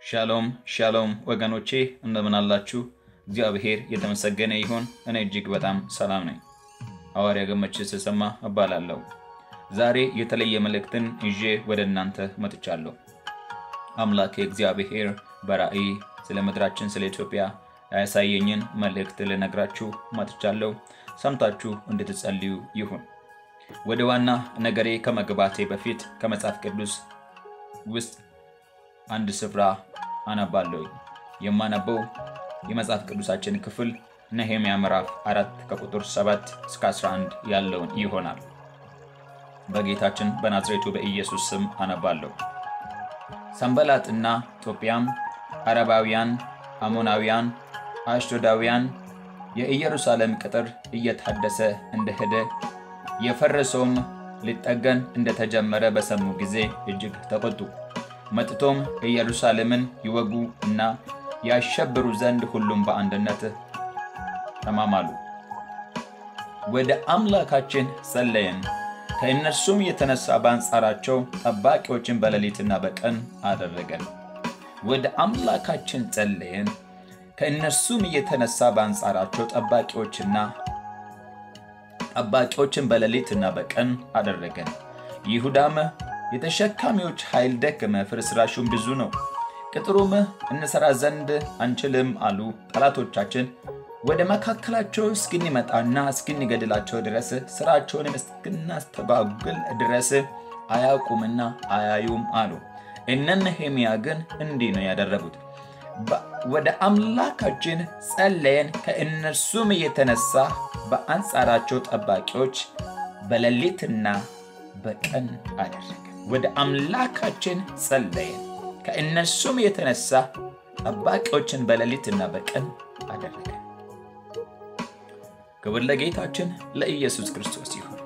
ሻሎም ሻሎም ወገኖቼ እንደምን አላችሁ? እግዚአብሔር የተመሰገነ ይሁን። እኔ እጅግ በጣም ሰላም ነኝ። ሐዋርያ ገመችስ ተሰማ እባላለሁ። ዛሬ የተለየ መልእክትን ይዤ ወደ እናንተ መጥቻለሁ። አምላክ እግዚአብሔር በራእይ ስለ ምድራችን ስለ ኢትዮጵያ ያሳየኝን መልእክት ልነግራችሁ መጥቻለሁ። ሰምታችሁ እንድትጸልዩ ይሁን። ወደ ዋና ነገሬ ከመግባቴ በፊት ከመጽሐፍ ቅዱስ ውስጥ አንድ ስፍራ አነባለሁ። የማነበው የመጽሐፍ ቅዱሳችን ክፍል ነህምያ ምዕራፍ 4 ከቁጥር 7 እስከ 11 ያለውን ይሆናል። በጌታችን በናዝሬቱ በኢየሱስ ስም አነባለሁ። ሰንበላጥና ጦቢያም፣ አረባውያን፣ አሞናውያን፣ አሽዶዳውያን የኢየሩሳሌም ቅጥር እየታደሰ እንደሄደ የፈረሰውም ሊጠገን እንደተጀመረ በሰሙ ጊዜ እጅግ ተቆጡ። መጥቶም ኢየሩሳሌምን ይወጉ እና ያሸብሩ ዘንድ ሁሉም በአንድነት ተማማሉ። ወደ አምላካችን ጸለየን። ከእነርሱም የተነሳ በአንጻራቸው ጠባቂዎችን በሌሊትና በቀን አደረገን። ወደ አምላካችን ጸለየን። ከእነርሱም የተነሳ በአንጻራቸው ጠባቂዎችን በሌሊትና በቀን አደረገን። ይሁዳም የተሸካሚዎች ኃይል ደከመ፣ ፍርስራሹም ብዙ ነው፣ ቅጥሩም እንሰራ ዘንድ አንችልም አሉ። ጠላቶቻችን ወደ መካከላቸው እስክንመጣና እስክንገድላቸው ድረስ ስራቸውንም እስክናስተጓጉል ድረስ አያውቁምና አያዩም አሉ። እነ ነህምያ ግን እንዲህ ነው ያደረጉት። ወደ አምላካችን ጸለየን። ከእነርሱም የተነሳ በአንጻራቸው ጠባቂዎች በሌሊትና በቀን አደረገ። ወደ አምላካችን ጸለየን። ከእነርሱም የተነሳ ጠባቂዎችን በሌሊትና በቀን አደረገ። ክብር ለጌታችን ለኢየሱስ ክርስቶስ ይሁን።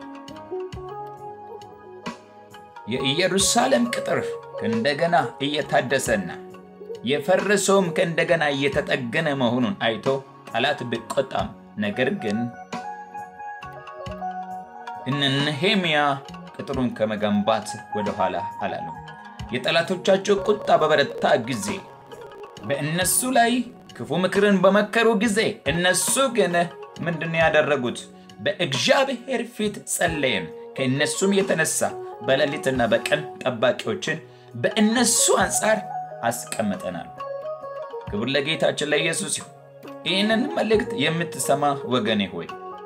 የኢየሩሳሌም ቅጥር ከእንደገና እየታደሰና የፈረሰውም ከእንደገና እየተጠገነ መሆኑን አይቶ ጠላት ቢቆጣም፣ ነገር ግን እነ ነህምያ ቅጥሩን ከመገንባት ወደ ኋላ አላሉም። የጠላቶቻቸው ቁጣ በበረታ ጊዜ በእነሱ ላይ ክፉ ምክርን በመከሩ ጊዜ እነሱ ግን ምንድነው ያደረጉት? በእግዚአብሔር ፊት ጸለየን። ከእነሱም የተነሳ በሌሊትና በቀን ጠባቂዎችን በእነሱ አንጻር አስቀምጠናል። ክብር ለጌታችን ለኢየሱስ ይሁን። ይህንን መልእክት የምትሰማ ወገኔ ሆይ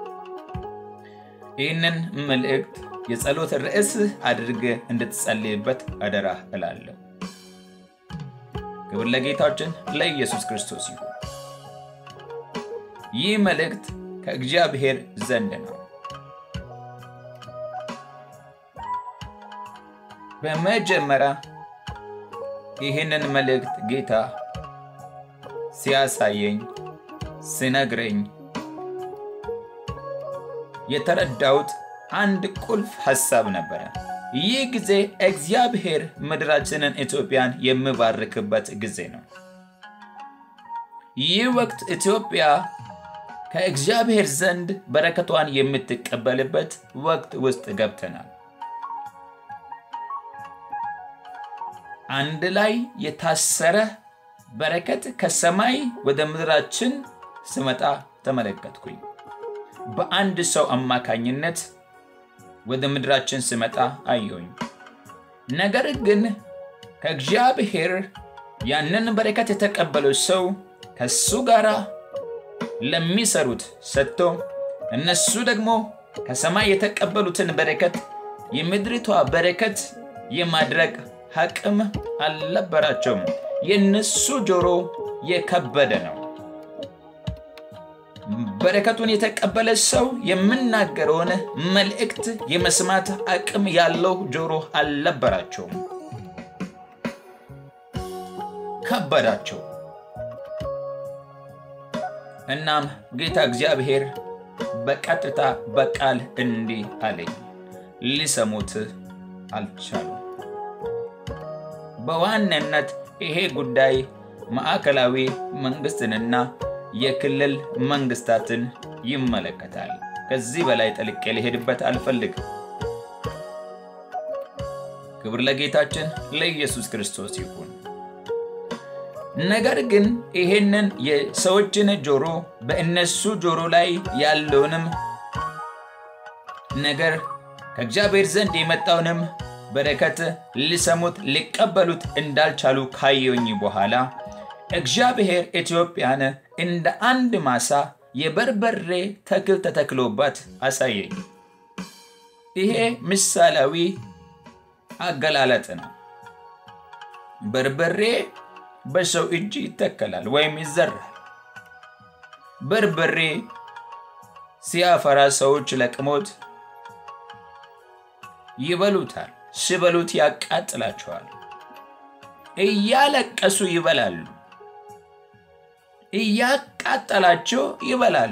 ይህንን መልእክት የጸሎት ርዕስ አድርገ እንድትጸልይበት አደራ እላለሁ። ክብር ለጌታችን ለኢየሱስ ክርስቶስ ይሁን። ይህ መልእክት ከእግዚአብሔር ዘንድ ነው። በመጀመሪያ ይህንን መልእክት ጌታ ሲያሳየኝ ሲነግረኝ የተረዳሁት አንድ ቁልፍ ሐሳብ ነበር። ይህ ጊዜ እግዚአብሔር ምድራችንን ኢትዮጵያን የሚባርክበት ጊዜ ነው። ይህ ወቅት ኢትዮጵያ ከእግዚአብሔር ዘንድ በረከቷን የምትቀበልበት ወቅት ውስጥ ገብተናል። አንድ ላይ የታሰረ በረከት ከሰማይ ወደ ምድራችን ሲመጣ ተመለከትኩኝ። በአንድ ሰው አማካኝነት ወደ ምድራችን ሲመጣ አየሁኝ። ነገር ግን ከእግዚአብሔር ያንን በረከት የተቀበለው ሰው ከሱ ጋር ለሚሰሩት ሰጥቶ እነሱ ደግሞ ከሰማይ የተቀበሉትን በረከት የምድሪቷ በረከት የማድረግ አቅም አልነበራቸውም። የነሱ ጆሮ የከበደ ነው። በረከቱን የተቀበለ ሰው የምናገረውን መልእክት የመስማት አቅም ያለው ጆሮ አልነበራቸውም። ከበዳቸው። እናም ጌታ እግዚአብሔር በቀጥታ በቃል እንዲህ አለኝ። ሊሰሙት አልቻሉም። በዋናነት ይሄ ጉዳይ ማዕከላዊ መንግስትንና የክልል መንግስታትን ይመለከታል። ከዚህ በላይ ጠልቄ ልሄድበት አልፈልግም። ክብር ለጌታችን ለኢየሱስ ክርስቶስ ይሁን። ነገር ግን ይሄንን የሰዎችን ጆሮ በእነሱ ጆሮ ላይ ያለውንም ነገር ከእግዚአብሔር ዘንድ የመጣውንም በረከት ሊሰሙት ሊቀበሉት እንዳልቻሉ ካየሁኝ በኋላ እግዚአብሔር ኢትዮጵያን እንደ አንድ ማሳ የበርበሬ ተክል ተተክሎባት አሳየኝ። ይሄ ምሳሌያዊ አገላለጥ ነው። በርበሬ በሰው እጅ ይተከላል ወይም ይዘራል። በርበሬ ሲያፈራ ሰዎች ለቅሞት ይበሉታል። ሲበሉት ያቃጥላቸዋል። እያለቀሱ ይበላሉ። እያቃጠላቸው ይበላሉ።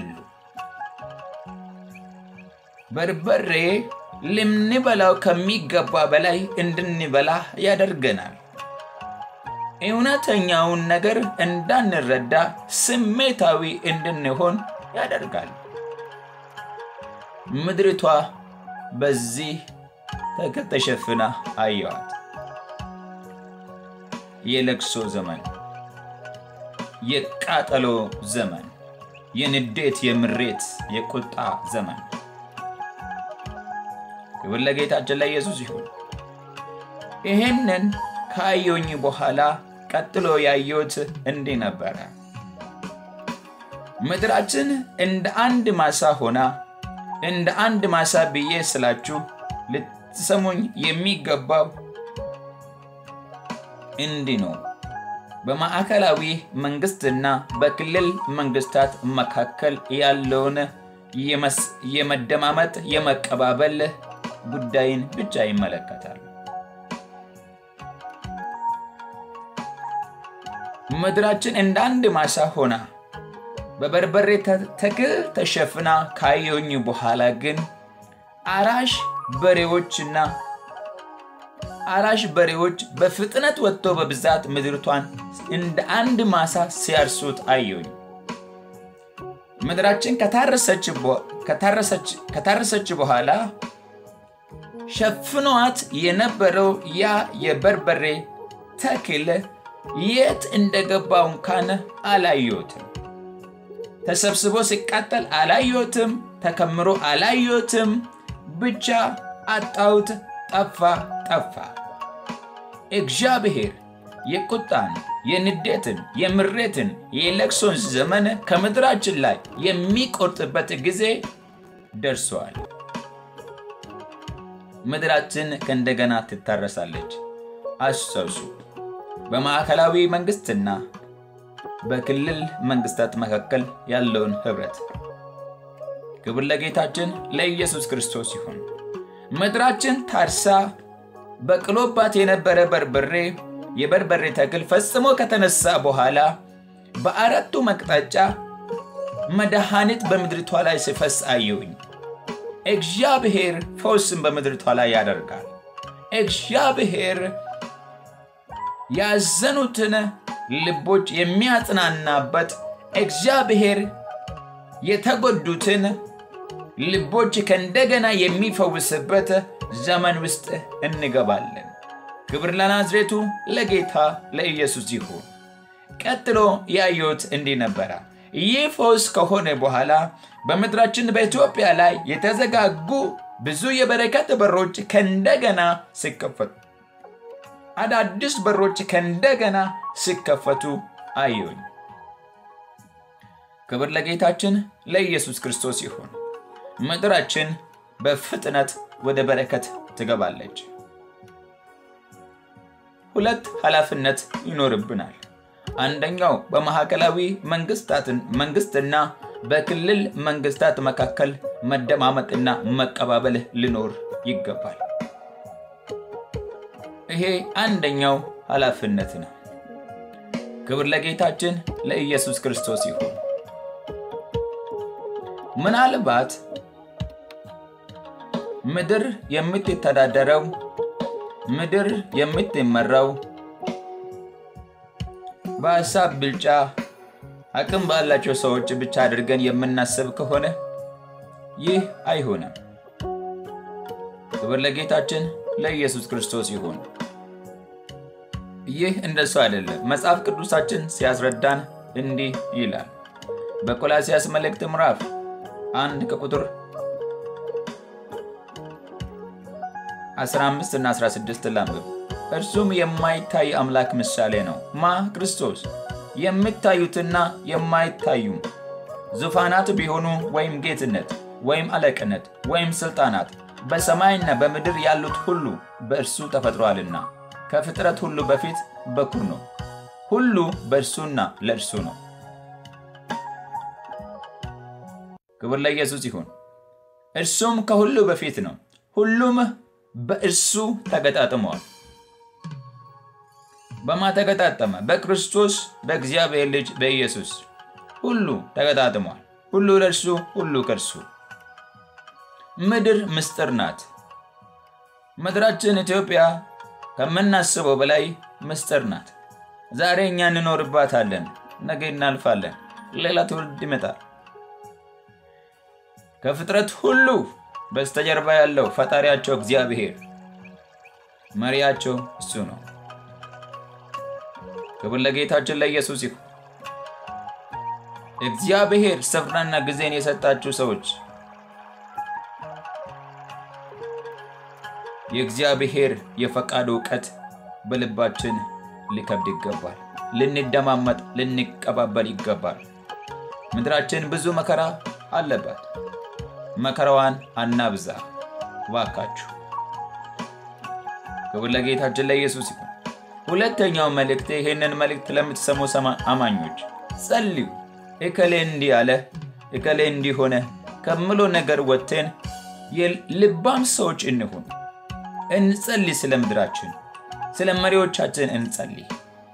በርበሬ ልንበላው ከሚገባ በላይ እንድንበላ ያደርገናል። እውነተኛውን ነገር እንዳንረዳ ስሜታዊ እንድንሆን ያደርጋል። ምድሪቷ በዚህ ተክል ተሸፍና አየኋት። የለቅሶ ዘመን፣ የቃጠሎ ዘመን፣ የንዴት፣ የምሬት፣ የቁጣ ዘመን። ክብር ለጌታችን ለኢየሱስ ይሁን። ይሄንን ካየሁኝ በኋላ ቀጥሎ ያየሁት እንዲህ ነበረ። ምድራችን እንደ አንድ ማሳ ሆና፣ እንደ አንድ ማሳ ብዬ ስላችሁ ልትሰሙኝ የሚገባው እንዲህ ነው። በማዕከላዊ መንግስትና በክልል መንግስታት መካከል ያለውን የመደማመጥ የመቀባበል ጉዳይን ብቻ ይመለከታል። ምድራችን እንደ አንድ ማሳ ሆና በበርበሬ ተክል ተሸፍና ካየሁኝ በኋላ ግን አራሽ በሬዎች በፍጥነት ወጥቶ በብዛት ምድሪቷን እንደ አንድ ማሳ ሲያርሱት አየሁኝ። ምድራችን ከታረሰች በኋላ ሸፍኗት የነበረው ያ የበርበሬ ተክል የት እንደገባው እንኳን አላየሁትም። ተሰብስቦ ሲቃጠል አላየሁትም። ተከምሮ አላየሁትም። ብቻ አጣሁት። ጠፋ። እግዚአብሔር የቁጣን፣ የንዴትን፣ የምሬትን፣ የለቅሶን ዘመን ከምድራችን ላይ የሚቆርጥበት ጊዜ ደርሷል። ምድራችን ከእንደገና ትታረሳለች። አስታውሱ፣ በማዕከላዊ መንግስትና በክልል መንግስታት መካከል ያለውን ህብረት። ክብር ለጌታችን ለኢየሱስ ክርስቶስ ይሁን። ምድራችን ታርሳ በቅሎባት የነበረ የበርበሬ ተክል ፈጽሞ ከተነሳ በኋላ በአራቱ መቅጣጫ መድኃኒት በምድሪቷ ላይ ሲፈስ አየሁኝ። እግዚአብሔር ፈውስን በምድሪቷ ላይ ያደርጋል። እግዚአብሔር ያዘኑትን ልቦች የሚያጽናናበት፣ እግዚአብሔር የተጎዱትን ልቦች ከእንደገና የሚፈውስበት ዘመን ውስጥ እንገባለን። ክብር ለናዝሬቱ ለጌታ ለኢየሱስ ይሁን። ቀጥሎ ያየሁት እንዲህ ነበረ። ይህ ፈውስ ከሆነ በኋላ በምድራችን በኢትዮጵያ ላይ የተዘጋጉ ብዙ የበረከት በሮች ከእንደገና ሲከፈቱ፣ አዳዲስ በሮች ከእንደገና ሲከፈቱ አየሁኝ። ክብር ለጌታችን ለኢየሱስ ክርስቶስ ይሁን። ምድራችን በፍጥነት ወደ በረከት ትገባለች። ሁለት ኃላፊነት ይኖርብናል። አንደኛው በማዕከላዊ መንግስትና በክልል መንግስታት መካከል መደማመጥና መቀባበል ሊኖር ይገባል። ይሄ አንደኛው ኃላፊነት ነው። ክብር ለጌታችን ለኢየሱስ ክርስቶስ ይሁን። ምናልባት ምድር የምትተዳደረው፣ ምድር የምትመራው በሐሳብ ብልጫ አቅም ባላቸው ሰዎች ብቻ አድርገን የምናስብ ከሆነ ይህ አይሆንም። ክብር ለጌታችን ለኢየሱስ ክርስቶስ ይሁን። ይህ እንደሱ አይደለም። መጽሐፍ ቅዱሳችን ሲያስረዳን እንዲህ ይላል። በቆላስይስ መልእክት ምዕራፍ 1 ከቁጥር 15 እና 16 ላንብብ። እርሱም የማይታይ አምላክ ምሳሌ ነው። ክርስቶስ የሚታዩትና የማይታዩ ዙፋናት ቢሆኑ ወይም ጌትነት ወይም አለቅነት ወይም ስልጣናት በሰማይና በምድር ያሉት ሁሉ በእርሱ ተፈጥሯልና ከፍጥረት ሁሉ በፊት በኩር ነው። ሁሉ በእርሱና ለእርሱ ነው። ክብር ለኢየሱስ ይሁን። እርሱም ከሁሉ በፊት ነው። ሁሉም በእርሱ ተገጣጥመዋል። በማተገጣጠመ በክርስቶስ በእግዚአብሔር ልጅ በኢየሱስ ሁሉ ተገጣጥመዋል። ሁሉ ለእርሱ፣ ሁሉ ከእርሱ። ምድር ምስጢር ናት። ምድራችን ኢትዮጵያ ከምናስበው በላይ ምስጢር ናት። ዛሬ እኛ እንኖርባታለን፣ ነገ እናልፋለን፣ ሌላ ትውልድ ይመጣል። ከፍጥረት ሁሉ በስተጀርባ ያለው ፈጣሪያቸው እግዚአብሔር መሪያቸው እሱ ነው። ክብር ለጌታችን ለኢየሱስ ይሁን። እግዚአብሔር ስፍራና ጊዜን የሰጣችሁ ሰዎች የእግዚአብሔር የፈቃዱ ዕውቀት በልባችን ሊከብድ ይገባል። ልንደማመጥ ልንቀባበል ይገባል። ምድራችን ብዙ መከራ አለባት። መከራዋን አናብዛ ዋካችሁ። ክብር ለጌታችን ለኢየሱስ ይሁን። ሁለተኛው መልእክት ይሄንን መልእክት ለምትሰሙ አማኞች ጸልዩ። እከሌ እንዲህ አለ፣ እከሌ እንዲህ ሆነ ከምሎ ነገር ወጥተን የልባም ሰዎች እንሁን። እንጸልይ። ስለ ምድራችን፣ ስለ መሪዎቻችን እንጸልይ።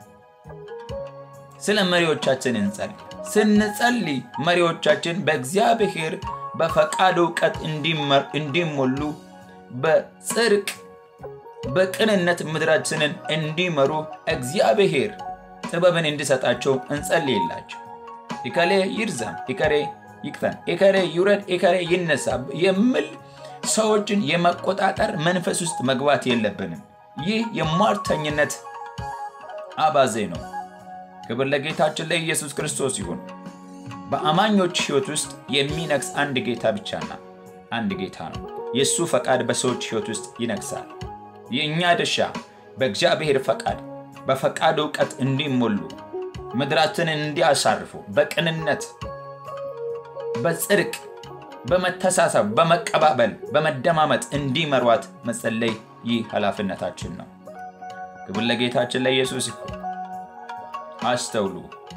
ስለ መሪዎቻችን እንጸልይ። ስንጸልይ መሪዎቻችን በእግዚአብሔር በፈቃዱ ዕውቀት እንዲሞሉ በጽድቅ በቅንነት ምድራችንን እንዲመሩ እግዚአብሔር ጥበብን እንዲሰጣቸው እንጸልይላቸው። እከሌ ይርዘም፣ እከሌ ይቅጠን፣ እከሌ ይውረድ፣ እከሌ ይነሳ የሚል ሰዎችን የመቆጣጠር መንፈስ ውስጥ መግባት የለብንም። ይህ የሟርተኝነት አባዜ ነው። ክብር ለጌታችን ለኢየሱስ ክርስቶስ ይሁን። በአማኞች ሕይወት ውስጥ የሚነግስ አንድ ጌታ ብቻና አንድ ጌታ ነው። የሱ ፈቃድ በሰዎች ሕይወት ውስጥ ይነግሳል። የኛ ድርሻ በእግዚአብሔር ፈቃድ በፈቃዱ ዕውቀት እንዲሞሉ ምድራችንን እንዲያሳርፉ በቅንነት በጽድቅ በመተሳሰብ በመቀባበል በመደማመጥ እንዲመሯት መጸለይ ይህ ኃላፊነታችን ነው። ክብር ለጌታችን ለኢየሱስ ይሁን። አስተውሉ።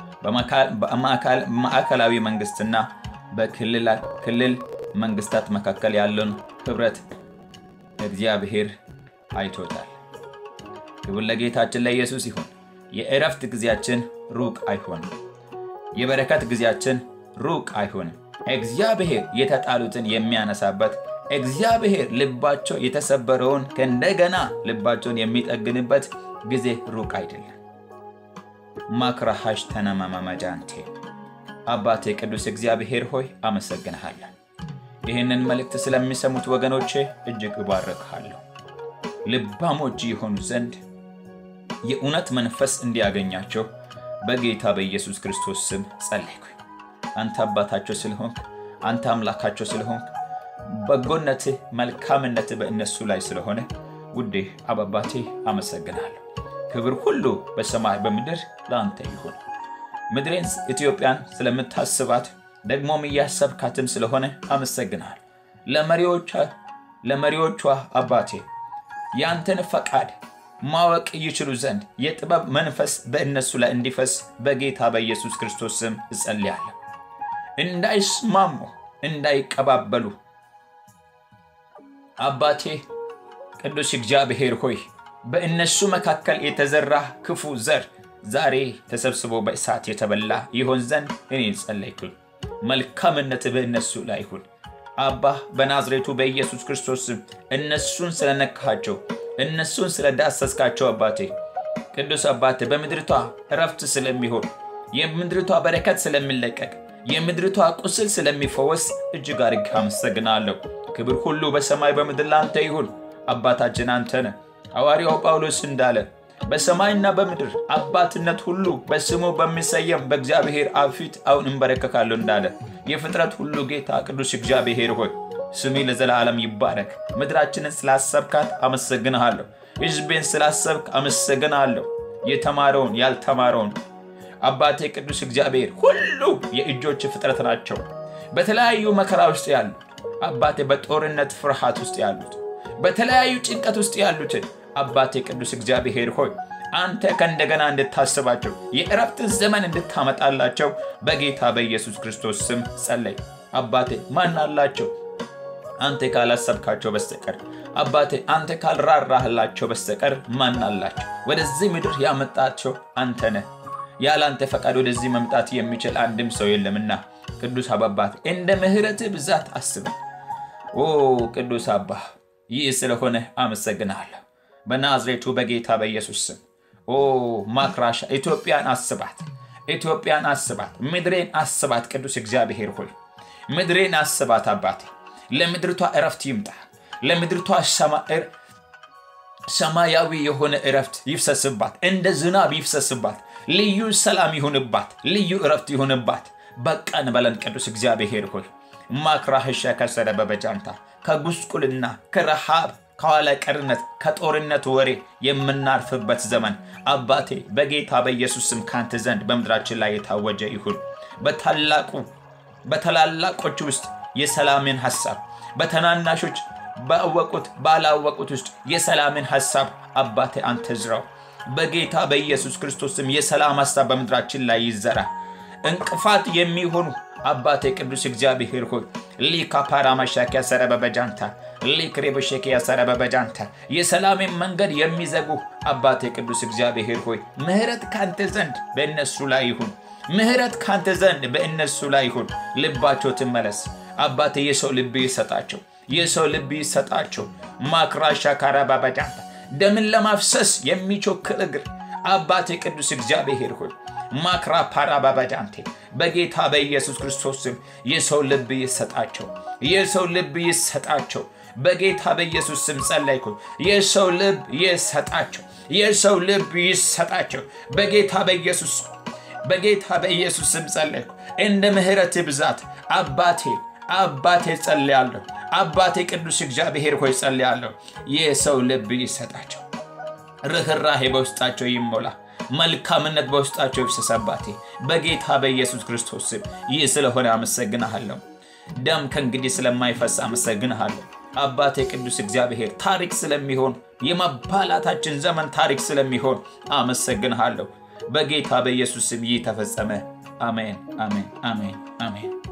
በማዕከላዊ መንግስትና በክልል መንግስታት መካከል ያለውን ህብረት እግዚአብሔር አይቶታል። ክብር ለጌታችን ለኢየሱስ ይሁን። የእረፍት ጊዜያችን ሩቅ አይሆንም። የበረከት ጊዜያችን ሩቅ አይሆንም። እግዚአብሔር የተጣሉትን የሚያነሳበት፣ እግዚአብሔር ልባቸው የተሰበረውን ከእንደገና ልባቸውን የሚጠግንበት ጊዜ ሩቅ አይደለም። ማክራሃሽ ተነማማማጃንቴ አባቴ ቅዱስ እግዚአብሔር ሆይ አመሰግንሃለሁ። ይህንን መልእክት ስለሚሰሙት ወገኖቼ እጅግ እባርክሃለሁ። ልባሞች ይሆኑ ዘንድ የእውነት መንፈስ እንዲያገኛቸው በጌታ በኢየሱስ ክርስቶስ ስም ጸልይኩ። አንተ አባታቸው ስለሆንክ፣ አንተ አምላካቸው ስለሆንክ፣ በጎነትህ መልካምነትህ በእነሱ ላይ ስለሆነ ውዴ አባባቴ አመሰግናለሁ። ክብር ሁሉ በሰማይ በምድር ለአንተ ይሁን። ምድሬን ኢትዮጵያን ስለምታስባት ደግሞም እያሰብካትም ስለሆነ አመሰግናለሁ። ለመሪዎቿ አባቴ ያንተን ፈቃድ ማወቅ ይችሉ ዘንድ የጥበብ መንፈስ በእነሱ ላይ እንዲፈስ በጌታ በኢየሱስ ክርስቶስ ስም እጸልያለሁ። እንዳይስማሙ እንዳይቀባበሉ አባቴ ቅዱስ እግዚአብሔር ሆይ በእነሱ መካከል የተዘራ ክፉ ዘር ዛሬ ተሰብስቦ በእሳት የተበላ ይሆን ዘንድ እኔ ጸልይኩ። መልካምነት በእነሱ ላይ ይሁን። አባ በናዝሬቱ በኢየሱስ ክርስቶስ ስም እነሱን ስለነካቸው እነሱን ስለዳሰስካቸው አባቴ ቅዱስ አባቴ በምድርቷ እረፍት ስለሚሆን የምድርቷ በረከት ስለሚለቀቅ የምድርቷ ቁስል ስለሚፈወስ እጅግ አድርጌ አመሰግናለሁ። ክብር ሁሉ በሰማይ በምድር ላንተ ይሁን። አባታችን አንተ ነህ። ሐዋርያው ጳውሎስ እንዳለ በሰማይና በምድር አባትነት ሁሉ በስሙ በሚሰየም በእግዚአብሔር አብ ፊት አሁን እንበረከካለሁ እንዳለ የፍጥረት ሁሉ ጌታ ቅዱስ እግዚአብሔር ሆይ ስሜ ለዘላለም ይባረክ። ምድራችንን ስላሰብካት አመሰግናለሁ። ሕዝቤን ስላሰብክ አመሰግናለሁ። የተማረውን ያልተማረውን አባቴ ቅዱስ እግዚአብሔር ሁሉ የእጆች ፍጥረት ናቸው። በተለያዩ መከራ ውስጥ ያሉ አባቴ በጦርነት ፍርሃት ውስጥ ያሉት በተለያዩ ጭንቀት ውስጥ ያሉትን አባቴ ቅዱስ እግዚአብሔር ሆይ አንተ ከእንደገና እንድታስባቸው የእረፍትን ዘመን እንድታመጣላቸው በጌታ በኢየሱስ ክርስቶስ ስም ጸለይ። አባቴ ማን አላቸው አንተ ካላሰብካቸው በስተቀር? አባቴ አንተ ካልራራህላቸው በስተቀር ማን አላቸው? ወደዚህ ምድር ያመጣቸው አንተ ነህ። ያላንተ ፈቃድ ወደዚህ መምጣት የሚችል አንድም ሰው የለምና ቅዱስ አባቴ እንደ ምህረትህ ብዛት አስብ። ኦ ቅዱስ አባ ይህ ስለሆነ አመሰግናለሁ በናዝሬቱ በጌታ በኢየሱስ ስም። ኦ ማክራሻ ኢትዮጵያን አስባት፣ ኢትዮጵያን አስባት፣ ምድሬን አስባት። ቅዱስ እግዚአብሔር ሆይ ምድሬን አስባት አባቴ። ለምድርቷ እረፍት ይምጣ። ለምድርቷ ሰማያዊ የሆነ እረፍት ይፍሰስባት፣ እንደ ዝናብ ይፍሰስባት። ልዩ ሰላም ይሁንባት፣ ልዩ እረፍት ይሁንባት። በቃን በለን ቅዱስ እግዚአብሔር ሆይ ማክራህሻ ከሰረ በበጃንታ ከጉስቁልና ከረሃብ ከኋላ ቀርነት ከጦርነት ወሬ የምናርፍበት ዘመን አባቴ በጌታ በኢየሱስ ስም ካንተ ዘንድ በምድራችን ላይ የታወጀ ይሁን። በታላላቆች ውስጥ የሰላምን ሐሳብ በተናናሾች ባወቁት ባላወቁት ውስጥ የሰላምን ሐሳብ አባቴ አንተ ዝራው። በጌታ በኢየሱስ ክርስቶስ ስም የሰላም ሐሳብ በምድራችን ላይ ይዘራ። እንቅፋት የሚሆኑ አባቴ ቅዱስ እግዚአብሔር ሆይ ሊካ ፓራማሻኪያ ሰረበበጃንታ ሊክሬበሸኪያ ሰረበበጃንታ የሰላምን መንገድ የሚዘጉ አባቴ ቅዱስ እግዚአብሔር ሆይ ምህረት ካንተ ዘንድ በእነሱ ላይ ይሁን። ምህረት ካንተ ዘንድ በእነሱ ላይ ይሁን። ልባቸው ትመለስ አባቴ። የሰው ልብ ይሰጣቸው፣ የሰው ልብ ይሰጣቸው። ማክራሻ ካራባበጃንታ ደምን ለማፍሰስ የሚቾክል እግር አባቴ ቅዱስ እግዚአብሔር ሆይ ማክራ ፓራባባጃንቴ በጌታ በኢየሱስ ክርስቶስ ስም የሰው ልብ ይሰጣቸው፣ የሰው ልብ ይሰጣቸው። በጌታ በኢየሱስ ስም ጸለይኩ። የሰው ልብ ይሰጣቸው፣ የሰው ልብ ይሰጣቸው። በጌታ በኢየሱስ ስም ጸለይኩ። እንደ ምህረት ብዛት አባቴ ጸልያለሁ። አባቴ ቅዱስ እግዚአብሔር ሆይ ጸልያለሁ። የሰው ልብ ይሰጣቸው። ርህራሄ በውስጣቸው ይሞላ። መልካምነት በውስጣቸው ይፍሰስ አባቴ በጌታ በኢየሱስ ክርስቶስ ስም። ይህ ስለሆነ አመሰግናለሁ። ደም ከእንግዲህ ስለማይፈስ አመሰግናለሁ አባቴ ቅዱስ እግዚአብሔር። ታሪክ ስለሚሆን የመባላታችን ዘመን ታሪክ ስለሚሆን አመሰግናለሁ በጌታ በኢየሱስ ስም። ይህ ተፈጸመ። አሜን አሜን አሜን አሜን።